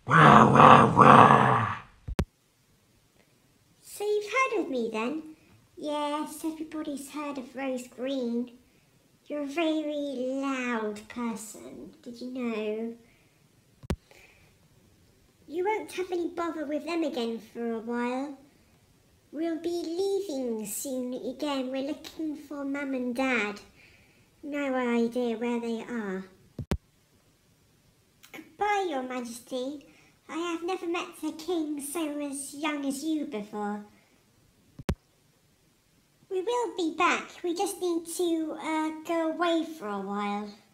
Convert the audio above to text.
Wah, wah, wah. So you've heard of me then? Yes, everybody's heard of Rose Green. You're a very loud person, did you know? You won't have any bother with them again for a while. We'll be leaving soon again. We're looking for Mum and Dad. No idea where they are. Goodbye, Your Majesty. I have never met a king so as young as you before. We will be back. We just need to go away for a while.